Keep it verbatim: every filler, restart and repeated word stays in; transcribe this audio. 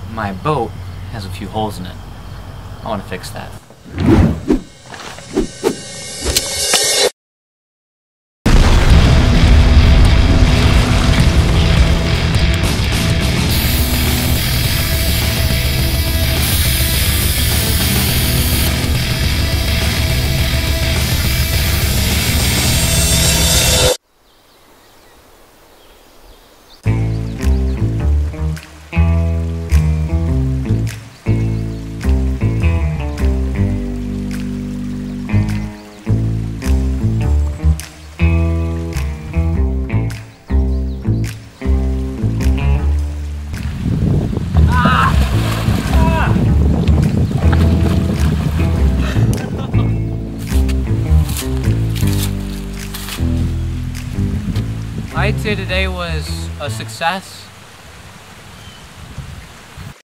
my boat has a few holes in it. I want to fix that. I'd say today was a success.